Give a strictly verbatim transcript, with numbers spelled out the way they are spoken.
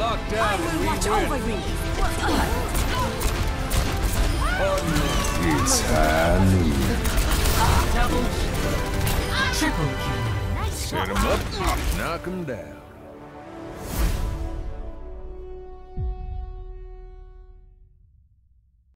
locked down. I will watch over you. It's Hanu. Double, triple kill. Set him up, knock him down.